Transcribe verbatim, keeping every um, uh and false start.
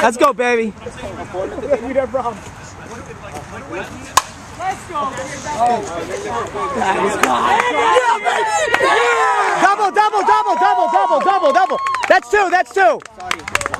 Let's go, baby. Let's go. Double, double, double, double, double, double, double. That's two, that's two.